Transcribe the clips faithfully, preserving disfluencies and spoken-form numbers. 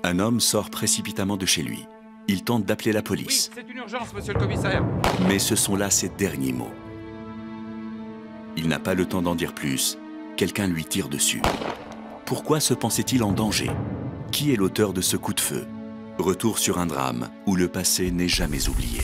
Un homme sort précipitamment de chez lui. Il tente d'appeler la police. Oui, c'est une urgence, monsieur le commissaire. Mais ce sont là ses derniers mots. Il n'a pas le temps d'en dire plus. Quelqu'un lui tire dessus. Pourquoi se pensait-il en danger? Qui est l'auteur de ce coup de feu? Retour sur un drame où le passé n'est jamais oublié.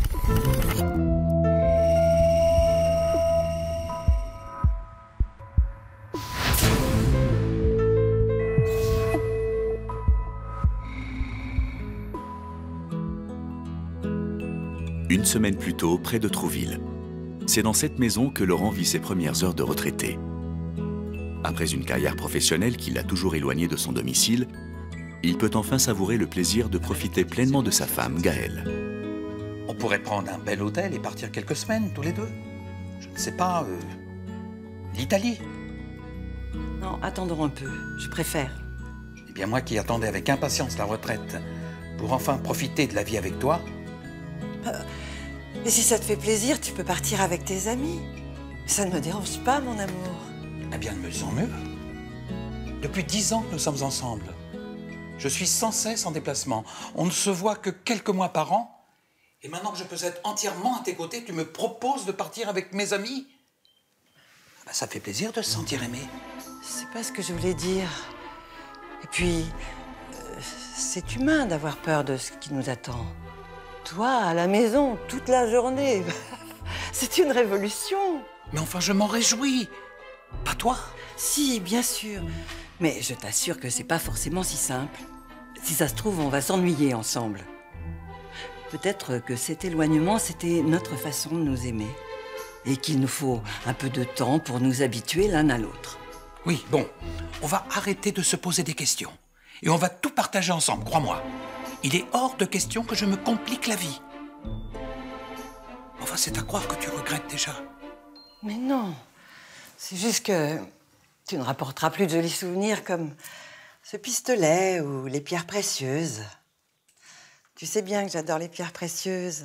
Une semaine plus tôt, près de Trouville. C'est dans cette maison que Laurent vit ses premières heures de retraité. Après une carrière professionnelle qui l'a toujours éloigné de son domicile, il peut enfin savourer le plaisir de profiter pleinement de sa femme, Gaëlle. On pourrait prendre un bel hôtel et partir quelques semaines, tous les deux. Je ne sais pas, euh, l'Italie. Non, attendons un peu, je préfère. Eh bien, moi qui attendais avec impatience la retraite pour enfin profiter de la vie avec toi. Euh, et si ça te fait plaisir, tu peux partir avec tes amis. Ça ne me dérange pas, mon amour. Eh bien, de mieux en mieux. Depuis dix ans que nous sommes ensemble. Je suis sans cesse en déplacement. On ne se voit que quelques mois par an. Et maintenant que je peux être entièrement à tes côtés, tu me proposes de partir avec mes amis. Ben, ça fait plaisir de se sentir aimé. C'est pas ce que je voulais dire. Et puis, euh, c'est humain d'avoir peur de ce qui nous attend. Toi, à la maison, toute la journée, c'est une révolution. Mais enfin, je m'en réjouis. Pas toi? Si, bien sûr. Mais je t'assure que c'est pas forcément si simple. Si ça se trouve, on va s'ennuyer ensemble. Peut-être que cet éloignement, c'était notre façon de nous aimer. Et qu'il nous faut un peu de temps pour nous habituer l'un à l'autre. Oui, bon, on va arrêter de se poser des questions. Et on va tout partager ensemble, crois-moi. Il est hors de question que je me complique la vie. Enfin, c'est à croire que tu regrettes déjà. Mais non. C'est juste que tu ne rapporteras plus de jolis souvenirs comme ce pistolet ou les pierres précieuses. Tu sais bien que j'adore les pierres précieuses.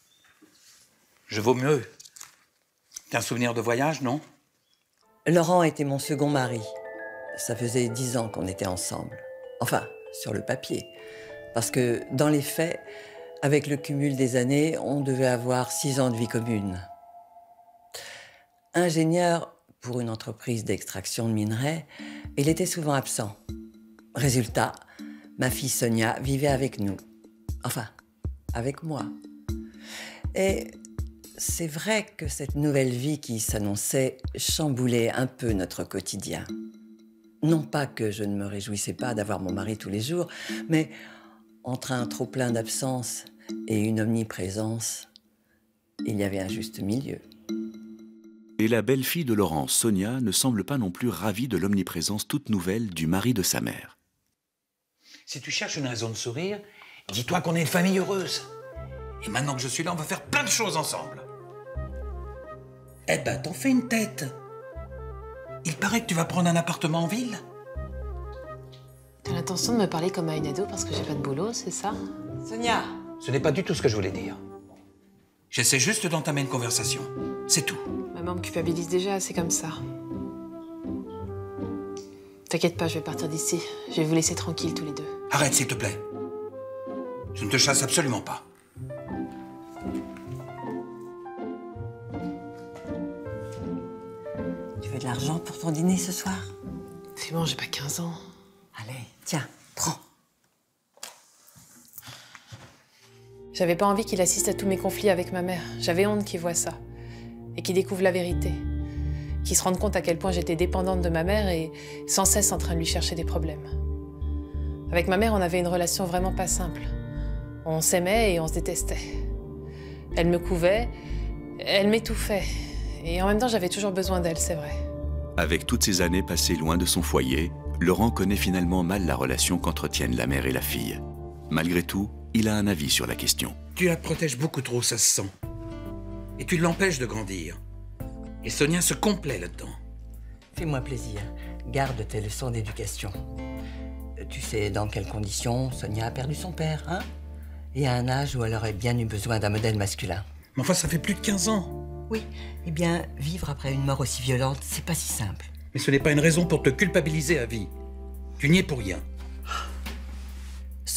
Je vaux mieux qu'un souvenir de voyage, non? Laurent était mon second mari. Ça faisait dix ans qu'on était ensemble. Enfin, sur le papier. Parce que, dans les faits, avec le cumul des années, on devait avoir six ans de vie commune. Ingénieur pour une entreprise d'extraction de minerais, il était souvent absent. Résultat, ma fille Sonia vivait avec nous. Enfin, avec moi. Et c'est vrai que cette nouvelle vie qui s'annonçait chamboulait un peu notre quotidien. Non pas que je ne me réjouissais pas d'avoir mon mari tous les jours, mais entre un trop-plein d'absence et une omniprésence, il y avait un juste milieu. Et la belle-fille de Laurent, Sonia, ne semble pas non plus ravie de l'omniprésence toute nouvelle du mari de sa mère. Si tu cherches une raison de sourire, dis-toi qu'on est une famille heureuse. Et maintenant que je suis là, on va faire plein de choses ensemble. Eh ben, t'en fais une tête. Il paraît que tu vas prendre un appartement en ville. T'as l'intention de me parler comme à une ado parce que j'ai pas de boulot, c'est ça? Sonia! Ce n'est pas du tout ce que je voulais dire. J'essaie juste d'entamer une conversation. C'est tout. Maman me culpabilise déjà, c'est comme ça. T'inquiète pas, je vais partir d'ici. Je vais vous laisser tranquilles tous les deux. Arrête, s'il te plaît. Je ne te chasse absolument pas. Tu veux de l'argent pour ton dîner ce soir? C'est bon, j'ai pas quinze ans. Allez, tiens, prends. J'avais pas envie qu'il assiste à tous mes conflits avec ma mère. J'avais honte qu'il voie ça. Et qu'il découvre la vérité. Qu'il se rende compte à quel point j'étais dépendante de ma mère et sans cesse en train de lui chercher des problèmes. Avec ma mère, on avait une relation vraiment pas simple. On s'aimait et on se détestait. Elle me couvait, elle m'étouffait. Et en même temps, j'avais toujours besoin d'elle, c'est vrai. Avec toutes ces années passées loin de son foyer, Laurent connaît finalement mal la relation qu'entretiennent la mère et la fille. Malgré tout, il a un avis sur la question. Tu la protèges beaucoup trop, ça se sent. Et tu l'empêches de grandir. Et Sonia se complaît là-dedans. Fais-moi plaisir. Garde tes leçons d'éducation. Tu sais dans quelles conditions Sonia a perdu son père, hein? Et à un âge où elle aurait bien eu besoin d'un modèle masculin. Mais enfin, ça fait plus de quinze ans. Oui, eh bien, vivre après une mort aussi violente, c'est pas si simple. Mais ce n'est pas une raison pour te culpabiliser à vie. Tu n'y es pour rien.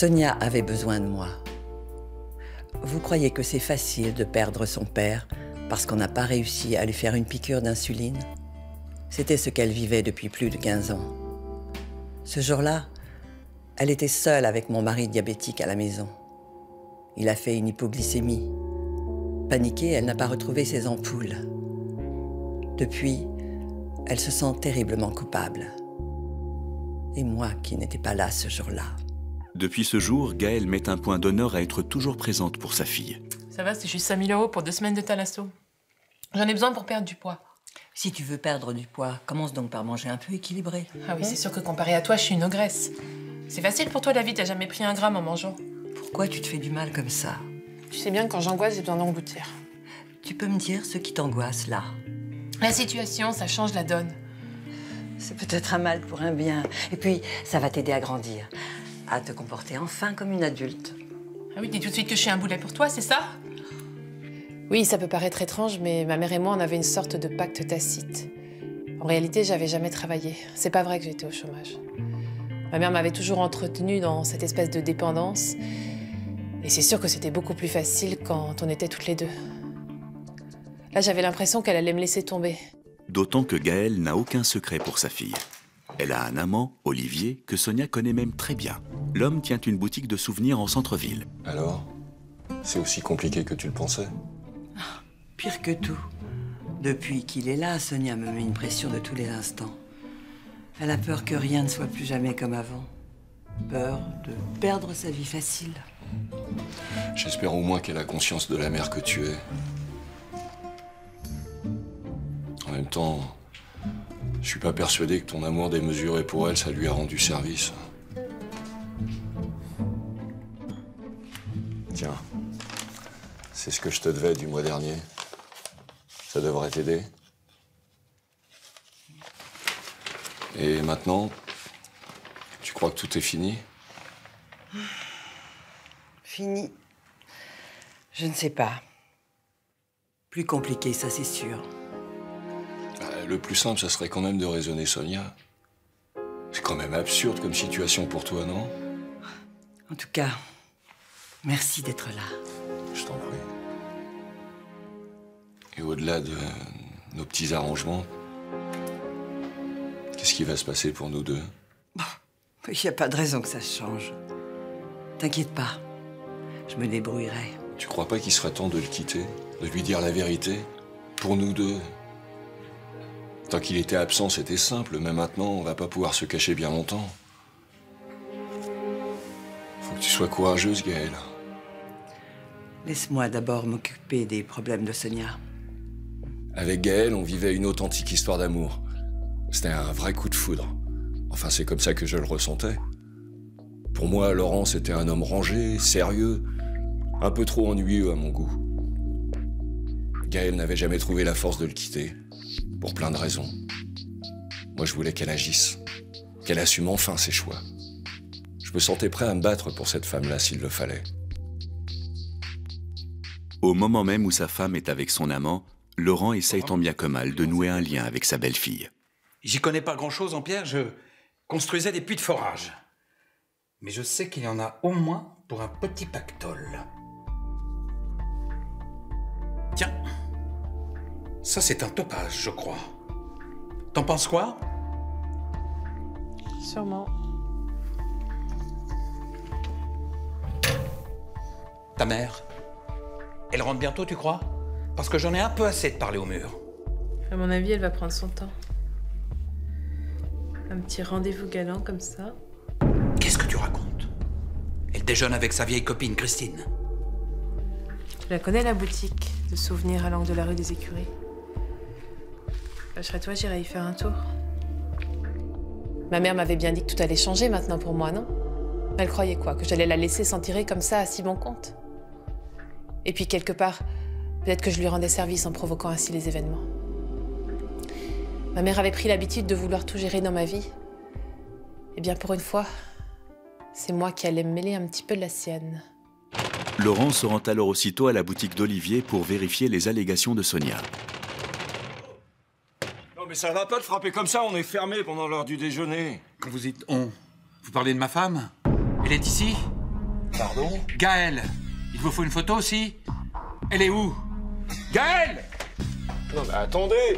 Sonia avait besoin de moi. Vous croyez que c'est facile de perdre son père parce qu'on n'a pas réussi à lui faire une piqûre d'insuline? C'était ce qu'elle vivait depuis plus de quinze ans. Ce jour-là, elle était seule avec mon mari diabétique à la maison. Il a fait une hypoglycémie. Paniquée, elle n'a pas retrouvé ses ampoules. Depuis, elle se sent terriblement coupable. Et moi qui n'étais pas là ce jour-là. Depuis ce jour, Gaëlle met un point d'honneur à être toujours présente pour sa fille. Ça va, c'est juste cinq mille euros pour deux semaines de thalasso. J'en ai besoin pour perdre du poids. Si tu veux perdre du poids, commence donc par manger un peu équilibré. Ah oui, c'est sûr que comparé à toi, je suis une ogresse. C'est facile pour toi, David, t'as jamais pris un gramme en mangeant. Pourquoi tu te fais du mal comme ça? Tu sais bien que quand j'angoisse, j'ai besoin d'engloutir. Tu peux me dire ce qui t'angoisse, là? La situation, ça change la donne. C'est peut-être un mal pour un bien. Et puis, ça va t'aider à grandir. À te comporter enfin comme une adulte. Ah oui, dis tout de suite que je suis un boulet pour toi, c'est ça? Oui, ça peut paraître étrange, mais ma mère et moi, on avait une sorte de pacte tacite. En réalité, j'avais jamais travaillé. C'est pas vrai que j'étais au chômage. Ma mère m'avait toujours entretenue dans cette espèce de dépendance. Et c'est sûr que c'était beaucoup plus facile quand on était toutes les deux. Là, j'avais l'impression qu'elle allait me laisser tomber. D'autant que Gaëlle n'a aucun secret pour sa fille. Elle a un amant, Olivier, que Sonia connaît même très bien. L'homme tient une boutique de souvenirs en centre-ville. Alors? C'est aussi compliqué que tu le pensais? Pire que tout. Depuis qu'il est là, Sonia me met une pression de tous les instants. Elle a peur que rien ne soit plus jamais comme avant. Peur de perdre sa vie facile. J'espère au moins qu'elle a conscience de la mère que tu es. En même temps, je suis pas persuadé que ton amour démesuré pour elle, ça lui a rendu service. Tiens, c'est ce que je te devais du mois dernier. Ça devrait t'aider. Et maintenant, tu crois que tout est fini? Fini. Je ne sais pas. Plus compliqué, ça c'est sûr. Le plus simple, ça serait quand même de raisonner Sonia. C'est quand même absurde comme situation pour toi, non? En tout cas, merci d'être là. Je t'en prie. Et au-delà de nos petits arrangements, qu'est-ce qui va se passer pour nous deux? Il n'y a pas de raison que ça change. T'inquiète pas, je me débrouillerai. Tu crois pas qu'il serait temps de le quitter? De lui dire la vérité? Pour nous deux? Tant qu'il était absent, c'était simple, mais maintenant, on va pas pouvoir se cacher bien longtemps. Faut que tu sois courageuse, Gaëlle. Laisse-moi d'abord m'occuper des problèmes de Sonia. Avec Gaëlle, on vivait une authentique histoire d'amour. C'était un vrai coup de foudre. Enfin, c'est comme ça que je le ressentais. Pour moi, Laurent, c'était un homme rangé, sérieux, un peu trop ennuyeux à mon goût. Gaëlle n'avait jamais trouvé la force de le quitter. Pour plein de raisons. Moi, je voulais qu'elle agisse, qu'elle assume enfin ses choix. Je me sentais prêt à me battre pour cette femme-là s'il le fallait. Au moment même où sa femme est avec son amant, Laurent essaye tant bien que mal de nouer un lien avec sa belle-fille. J'y connais pas grand-chose en pierre, je construisais des puits de forage. Mais je sais qu'il y en a au moins pour un petit pactole. Tiens. Ça, c'est un topage, je crois. T'en penses quoi? Sûrement. Ta mère, elle rentre bientôt, tu crois? Parce que j'en ai un peu assez de parler au mur. À mon avis, elle va prendre son temps. Un petit rendez-vous galant comme ça. Qu'est-ce que tu racontes? Elle déjeune avec sa vieille copine, Christine. Tu la connais, la boutique de souvenirs à l'angle de la rue des Écuries? Je serais toi, j'irais y faire un tour. Ma mère m'avait bien dit que tout allait changer maintenant pour moi, non? Elle croyait quoi? Que j'allais la laisser s'en tirer comme ça à si bon compte? Et puis quelque part, peut-être que je lui rendais service en provoquant ainsi les événements. Ma mère avait pris l'habitude de vouloir tout gérer dans ma vie. Eh bien, pour une fois, c'est moi qui allais me mêler un petit peu de la sienne. Laurent se rend alors aussitôt à la boutique d'Olivier pour vérifier les allégations de Sonia. Non mais ça va pas de frapper comme ça, on est fermé pendant l'heure du déjeuner. Quand vous dites « on », vous parlez de ma femme? Elle est ici? Pardon? Gaël, il vous faut une photo aussi? Elle est où? Gaël! Non mais attendez!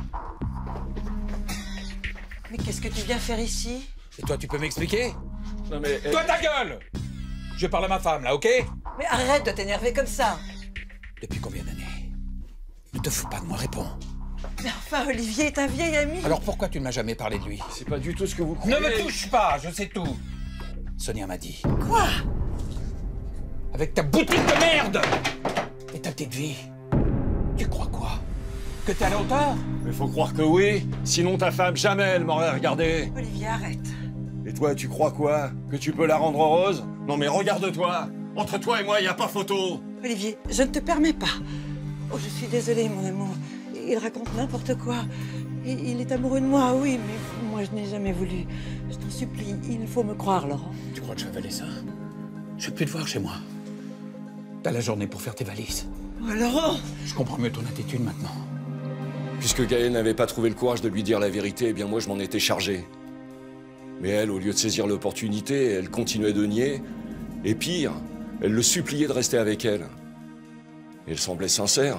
Mais qu'est-ce que tu viens faire ici? Et toi, tu peux m'expliquer? Non mais... Toi, ta gueule! Je parle à ma femme, là, ok? Mais arrête de t'énerver comme ça! Depuis combien d'années? Ne te fous pas de moi, réponds. Mais enfin, Olivier est un vieil ami. Alors pourquoi tu ne m'as jamais parlé de lui? C'est pas du tout ce que vous croyez. Ne me touche pas, je sais tout. Sonia m'a dit. Quoi? Avec ta boutique de merde et ta petite vie, tu crois quoi? Que t'es à la hauteur? Mais faut croire que oui, sinon ta femme jamais elle m'aurait regardé. Olivier, arrête. Et toi, tu crois quoi? Que tu peux la rendre heureuse? Non mais regarde-toi! Entre toi et moi, y a pas photo! Olivier, je ne te permets pas. Oh, je suis désolée, mon amour. Il raconte n'importe quoi. Il il est amoureux de moi, oui, mais moi, je n'ai jamais voulu. Je t'en supplie, il faut me croire, Laurent. Tu crois que je vais avaler ça? Je vais plus te voir chez moi. T'as la journée pour faire tes valises. Oh, Laurent! Je comprends mieux ton attitude maintenant. Puisque Gaël n'avait pas trouvé le courage de lui dire la vérité, eh bien moi je m'en étais chargé. Mais elle, au lieu de saisir l'opportunité, elle continuait de nier. Et pire, elle le suppliait de rester avec elle. Et elle semblait sincère.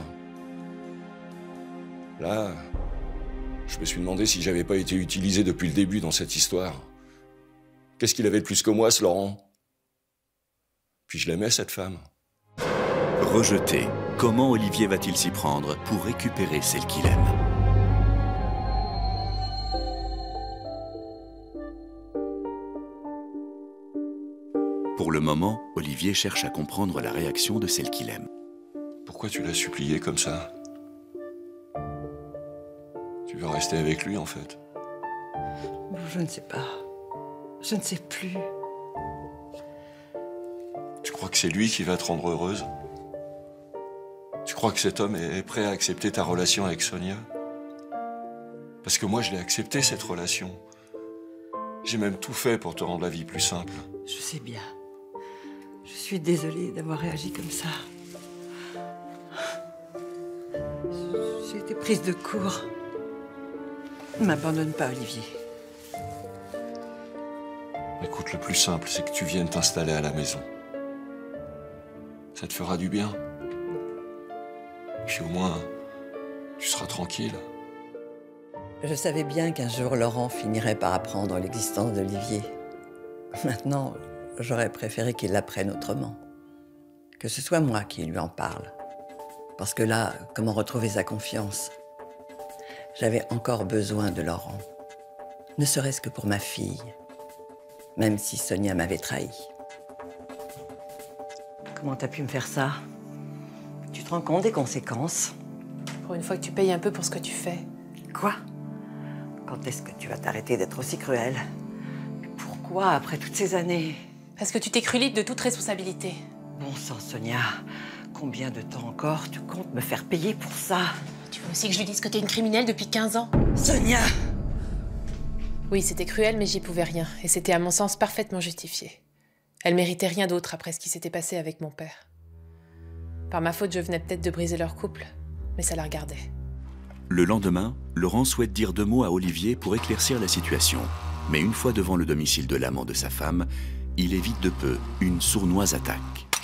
Là, je me suis demandé si j'avais pas été utilisé depuis le début dans cette histoire. Qu'est-ce qu'il avait de plus que moi, ce Laurent? Puis je l'aimais, cette femme. Rejeté, comment Olivier va-t-il s'y prendre pour récupérer celle qu'il aime? Pour le moment, Olivier cherche à comprendre la réaction de celle qu'il aime. Pourquoi tu l'as supplié comme ça? Tu veux rester avec lui, en fait? Je ne sais pas. Je ne sais plus. Tu crois que c'est lui qui va te rendre heureuse? Tu crois que cet homme est prêt à accepter ta relation avec Sonia? Parce que moi, je l'ai accepté, cette relation. J'ai même tout fait pour te rendre la vie plus simple. Je sais bien. Je suis désolée d'avoir réagi comme ça. J'ai été prise de court. Ne m'abandonne pas, Olivier. Écoute, le plus simple, c'est que tu viennes t'installer à la maison. Ça te fera du bien. Puis au moins, tu seras tranquille. Je savais bien qu'un jour, Laurent finirait par apprendre l'existence d'Olivier. Maintenant, j'aurais préféré qu'il l'apprenne autrement. Que ce soit moi qui lui en parle. Parce que là, comment retrouver sa confiance? J'avais encore besoin de Laurent. Ne serait-ce que pour ma fille. Même si Sonia m'avait trahi. Comment t'as pu me faire ça? Tu te rends compte des conséquences? Pour une fois que tu payes un peu pour ce que tu fais. Quoi? Quand est-ce que tu vas t'arrêter d'être aussi cruel? Pourquoi, après toutes ces années? Parce que tu t'es cru libre de toute responsabilité. Bon sang, Sonia. Combien de temps encore tu comptes me faire payer pour ça? Tu veux aussi que je lui dise que t'es une criminelle depuis quinze ans? Sonia! Oui, c'était cruel, mais j'y pouvais rien. Et c'était, à mon sens, parfaitement justifié. Elle méritait rien d'autre après ce qui s'était passé avec mon père. Par ma faute, je venais peut-être de briser leur couple, mais ça la regardait. Le lendemain, Laurent souhaite dire deux mots à Olivier pour éclaircir la situation. Mais une fois devant le domicile de l'amant de sa femme, il évite de peu une sournoise attaque.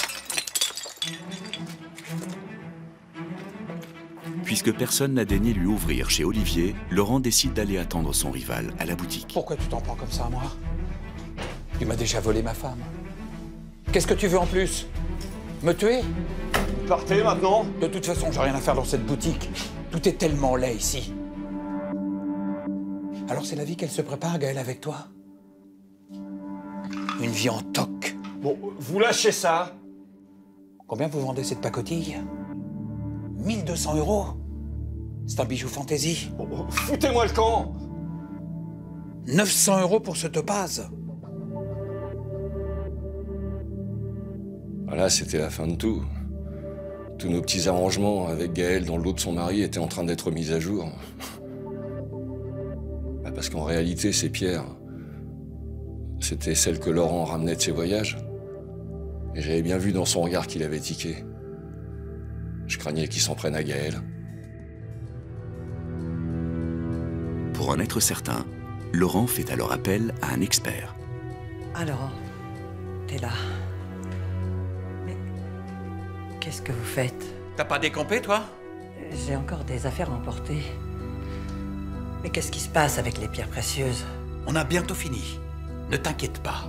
Puisque personne n'a daigné lui ouvrir chez Olivier, Laurent décide d'aller attendre son rival à la boutique. Pourquoi tu t'en prends comme ça à moi? Tu m'as déjà volé ma femme. Qu'est-ce que tu veux en plus? Me tuer? Partez maintenant. De toute façon, j'ai rien à faire dans cette boutique. Tout est tellement laid ici. Alors c'est la vie qu'elle se prépare, Gaël, avec toi? Une vie en toc. Bon, vous lâchez ça. Combien vous vendez cette pacotille? mille deux cents euros. C'est un bijou fantaisie. Bon, foutez-moi le camp. neuf cents euros pour ce topaz. Voilà, c'était la fin de tout. Tous nos petits arrangements avec Gaël dans le dos de son mari étaient en train d'être mis à jour. Bah parce qu'en réalité, ces pierres, c'était celles que Laurent ramenait de ses voyages. Et j'avais bien vu dans son regard qu'il avait tiqué. Je craignais qu'il s'en prenne à Gaël. Pour en être certain, Laurent fait alors appel à un expert. Alors, t'es là. Qu'est-ce que vous faites? T'as pas décampé, toi? J'ai encore des affaires à emporter. Mais qu'est-ce qui se passe avec les pierres précieuses? On a bientôt fini. Ne t'inquiète pas.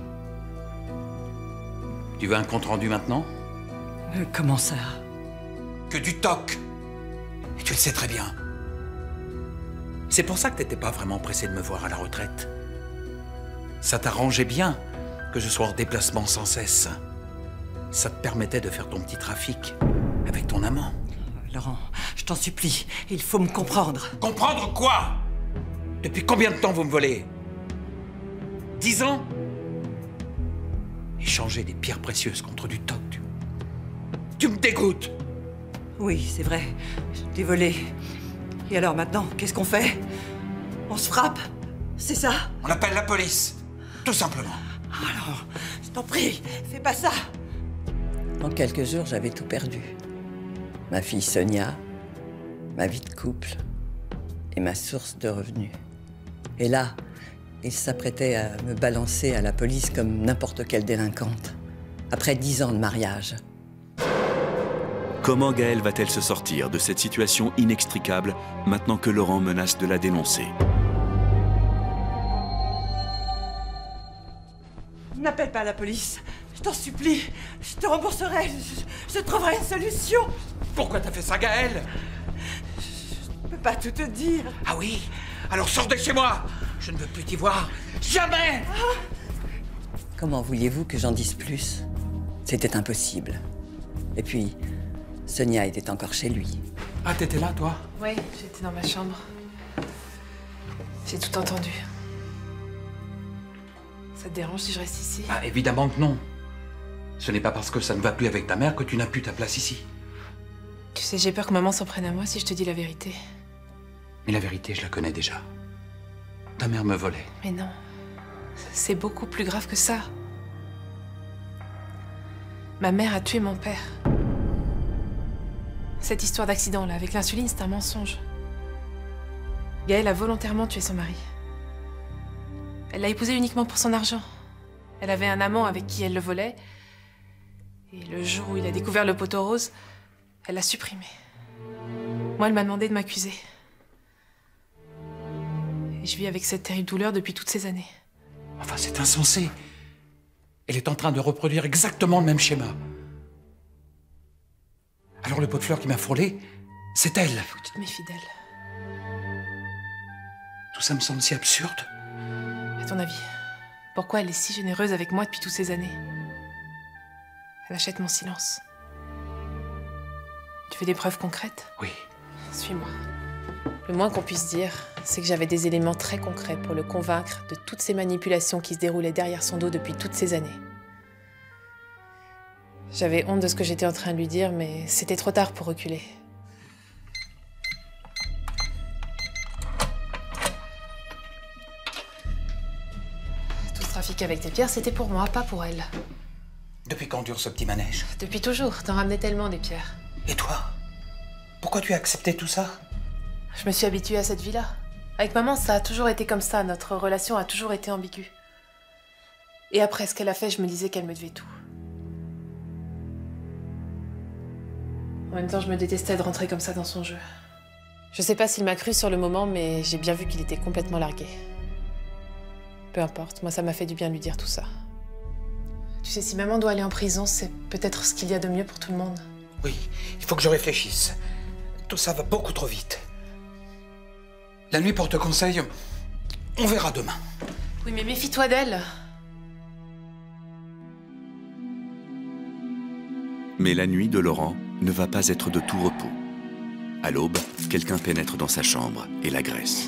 Tu veux un compte-rendu maintenant? Euh, comment ça? Que du toc. Et tu le sais très bien. C'est pour ça que t'étais pas vraiment pressé de me voir à la retraite. Ça t'arrangeait bien que je sois en déplacement sans cesse. Ça te permettait de faire ton petit trafic avec ton amant. Laurent, je t'en supplie, il faut me comprendre. Comprendre quoi? Depuis combien de temps vous me volez? Dix ans? Échanger des pierres précieuses contre du toc, tu... Tu me dégoûtes! Oui, c'est vrai, je t'ai volé. Et alors maintenant, qu'est-ce qu'on fait? On se frappe? C'est ça? On appelle la police, tout simplement. Alors, je t'en prie, fais pas ça! En quelques jours, j'avais tout perdu. Ma fille Sonia, ma vie de couple et ma source de revenus. Et là, il s'apprêtait à me balancer à la police comme n'importe quelle délinquante. Après dix ans de mariage. Comment Gaëlle va-t-elle se sortir de cette situation inextricable maintenant que Laurent menace de la dénoncer? N'appelle pas la police, je t'en supplie. Je te rembourserai, je, je trouverai une solution. Pourquoi t'as fait ça, Gaëlle? Je peux pas tout te dire. Ah oui? Alors sors de chez moi! Je ne veux plus t'y voir. Jamais! Comment vouliez-vous que j'en dise plus? C'était impossible. Et puis, Sonia était encore chez lui. Ah, t'étais là, toi? Oui, j'étais dans ma chambre. J'ai tout entendu. Ça te dérange si je reste ici? Ah, évidemment que non. Ce n'est pas parce que ça ne va plus avec ta mère que tu n'as plus ta place ici. Tu sais, j'ai peur que maman s'en prenne à moi si je te dis la vérité. Mais la vérité, je la connais déjà. Ta mère me volait. Mais non. C'est beaucoup plus grave que ça. Ma mère a tué mon père. Cette histoire d'accident-là, avec l'insuline, c'est un mensonge. Gaëlle a volontairement tué son mari. Elle l'a épousé uniquement pour son argent. Elle avait un amant avec qui elle le volait. Et le jour où il a découvert le poteau rose, elle l'a supprimé. Moi, elle m'a demandé de m'accuser. Et je vis avec cette terrible douleur depuis toutes ces années. Enfin, c'est insensé. Elle est en train de reproduire exactement le même schéma. Alors le pot de fleurs qui m'a frôlé, c'est elle. Faut que tu te méfies d'elle. Tout ça me semble si absurde. À ton avis, pourquoi elle est si généreuse avec moi depuis toutes ces années? Elle achète mon silence. Tu veux des preuves concrètes? Oui. Suis-moi. Le moins qu'on puisse dire, c'est que j'avais des éléments très concrets pour le convaincre de toutes ces manipulations qui se déroulaient derrière son dos depuis toutes ces années. J'avais honte de ce que j'étais en train de lui dire, mais c'était trop tard pour reculer. Tout ce trafic avec tes pierres, c'était pour moi, pas pour elle. Depuis quand dure ce petit manège? Depuis toujours, t'en ramenais tellement des pierres. Et toi? Pourquoi tu as accepté tout ça? Je me suis habituée à cette vie-là. Avec maman, ça a toujours été comme ça. Notre relation a toujours été ambiguë. Et après ce qu'elle a fait, je me disais qu'elle me devait tout. En même temps, je me détestais de rentrer comme ça dans son jeu. Je sais pas s'il m'a cru sur le moment, mais j'ai bien vu qu'il était complètement largué. Peu importe, moi ça m'a fait du bien de lui dire tout ça. Tu sais, si maman doit aller en prison, c'est peut-être ce qu'il y a de mieux pour tout le monde. Oui, il faut que je réfléchisse. Tout ça va beaucoup trop vite. La nuit porte conseil. On verra demain. Oui, mais méfie-toi d'elle. Mais la nuit de Laurent ne va pas être de tout repos. À l'aube, quelqu'un pénètre dans sa chambre et l'agresse.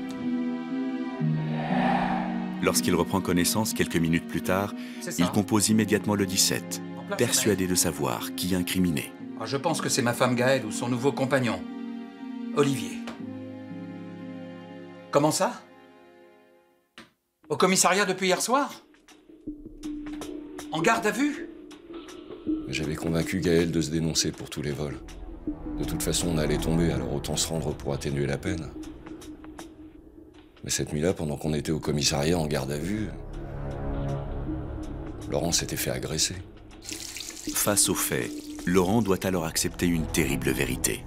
Lorsqu'il reprend connaissance quelques minutes plus tard, il compose immédiatement le dix-sept, persuadé de savoir qui incriminé. Je pense que c'est ma femme Gaëlle ou son nouveau compagnon, Olivier. Comment ça? Au commissariat depuis hier soir? En garde à vue? J'avais convaincu Gaëlle de se dénoncer pour tous les vols. De toute façon, on allait tomber, alors autant se rendre pour atténuer la peine. Mais cette nuit-là, pendant qu'on était au commissariat en garde à vue, Laurent s'était fait agresser. Face aux faits, Laurent doit alors accepter une terrible vérité.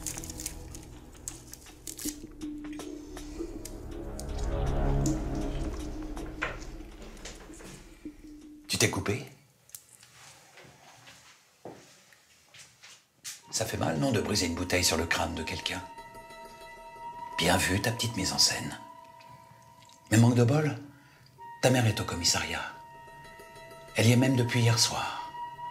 Tu t'es coupé? Ça fait mal, non, de briser une bouteille sur le crâne de quelqu'un? Bien vu, ta petite mise en scène. Mais manque de bol, ta mère est au commissariat. Elle y est même depuis hier soir.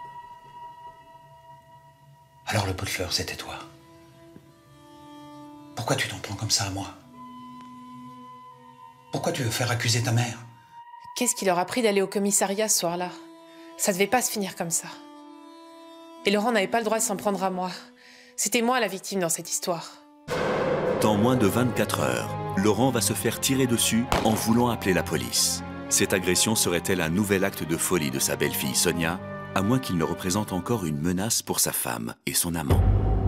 Alors le pot de fleurs, c'était toi. Pourquoi tu t'en prends comme ça à moi? Pourquoi tu veux faire accuser ta mère? Qu'est-ce qui leur a pris d'aller au commissariat ce soir-là? Ça devait pas se finir comme ça. Et Laurent n'avait pas le droit de s'en prendre à moi. C'était moi la victime dans cette histoire. Dans moins de vingt-quatre heures, Laurent va se faire tirer dessus en voulant appeler la police. Cette agression serait-elle un nouvel acte de folie de sa belle-fille Sonia, à moins qu'il ne représente encore une menace pour sa femme et son amant?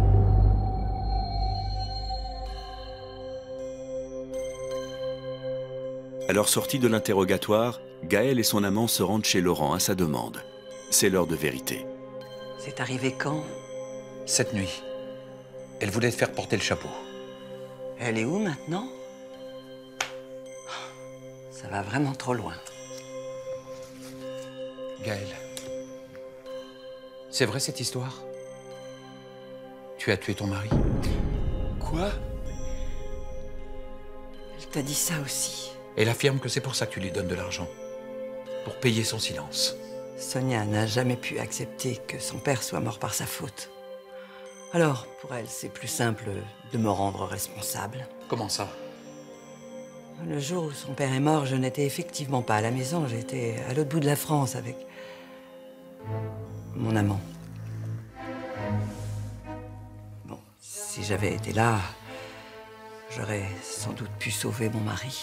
À leur sortie de l'interrogatoire, Gaël et son amant se rendent chez Laurent à sa demande. C'est l'heure de vérité. C'est arrivé quand? Cette nuit, elle voulait te faire porter le chapeau. Elle est où maintenant? Ça va vraiment trop loin. Gaël, c'est vrai cette histoire? Tu as tué ton mari? Quoi? Elle t'a dit ça aussi. Elle affirme que c'est pour ça que tu lui donnes de l'argent. Pour payer son silence. Sonia n'a jamais pu accepter que son père soit mort par sa faute. Alors, pour elle, c'est plus simple de me rendre responsable. Comment ça? Le jour où son père est mort, je n'étais effectivement pas à la maison. J'étais à l'autre bout de la France avec mon amant. Bon, si j'avais été là, j'aurais sans doute pu sauver mon mari.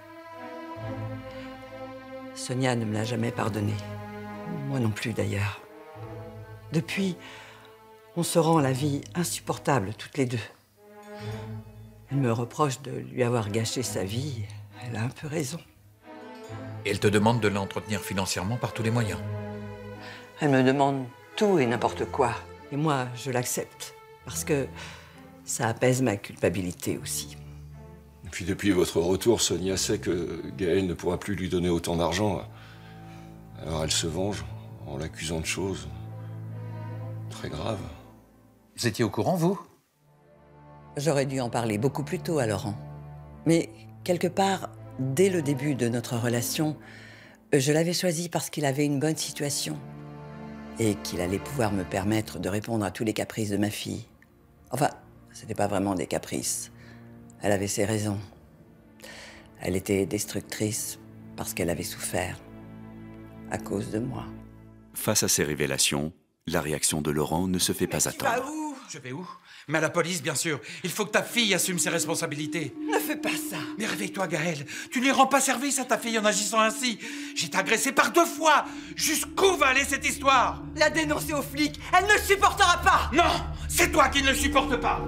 Sonia ne me l'a jamais pardonné. Moi non plus, d'ailleurs. Depuis, on se rend la vie insupportable, toutes les deux. Elle me reproche de lui avoir gâché sa vie. Elle a un peu raison. Et elle te demande de l'entretenir financièrement par tous les moyens. Elle me demande tout et n'importe quoi. Et moi, je l'accepte. Parce que ça apaise ma culpabilité aussi. Et puis depuis votre retour, Sonia sait que Gaël ne pourra plus lui donner autant d'argent. Alors elle se venge en l'accusant de choses très graves. Vous étiez au courant, vous? J'aurais dû en parler beaucoup plus tôt à Laurent. Mais quelque part, dès le début de notre relation, je l'avais choisi parce qu'il avait une bonne situation et qu'il allait pouvoir me permettre de répondre à tous les caprices de ma fille. Enfin, c'était pas vraiment des caprices. Elle avait ses raisons. Elle était destructrice parce qu'elle avait souffert à cause de moi. Face à ces révélations, la réaction de Laurent ne se fait pas attendre. Tu vas où? Je vais où? Mais à la police, bien sûr. Il faut que ta fille assume ses responsabilités. Ne fais pas ça. Mais réveille-toi, Gaël. Tu ne lui rends pas service à ta fille en agissant ainsi. J'ai été agressé par deux fois. Jusqu'où va aller cette histoire? La dénoncer aux flics, elle ne supportera pas. Non, c'est toi qui ne le supportes pas.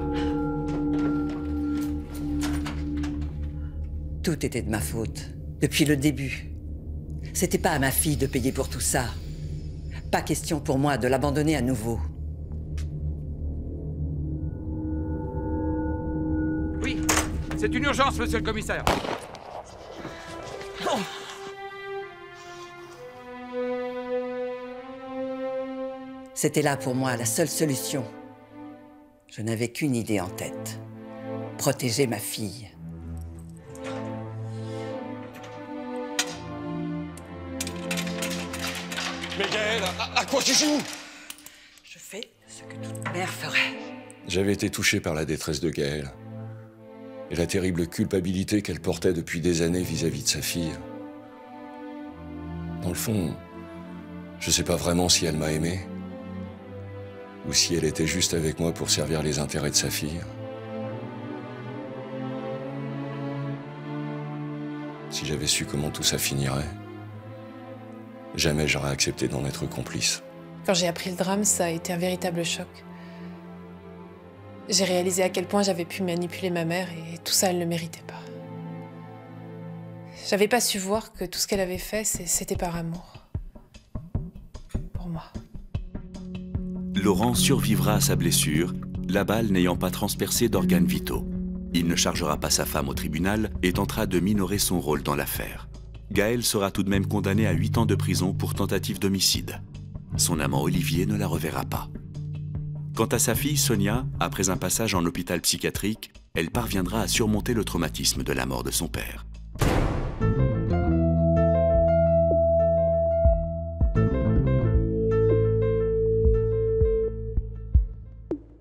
Tout était de ma faute, depuis le début. C'était pas à ma fille de payer pour tout ça. Pas question pour moi de l'abandonner à nouveau. Oui, c'est une urgence, monsieur le commissaire. Oh. C'était là pour moi la seule solution. Je n'avais qu'une idée en tête. Protéger ma fille. Mais Gaël, à, à quoi tu joues? Je fais ce que toute mère ferait. J'avais été touché par la détresse de Gaël et la terrible culpabilité qu'elle portait depuis des années vis-à-vis de sa fille. Dans le fond, je sais pas vraiment si elle m'a aimé ou si elle était juste avec moi pour servir les intérêts de sa fille. Si j'avais su comment tout ça finirait, jamais j'aurais accepté d'en être complice. Quand j'ai appris le drame, ça a été un véritable choc. J'ai réalisé à quel point j'avais pu manipuler ma mère et tout ça, elle ne le méritait pas. J'avais pas su voir que tout ce qu'elle avait fait, c'était par amour. Pour moi. Laurent survivra à sa blessure, la balle n'ayant pas transpercé d'organes vitaux. Il ne chargera pas sa femme au tribunal et tentera de minorer son rôle dans l'affaire. Gaël sera tout de même condamné à huit ans de prison pour tentative d'homicide. Son amant Olivier ne la reverra pas. Quant à sa fille Sonia, après un passage en hôpital psychiatrique, elle parviendra à surmonter le traumatisme de la mort de son père.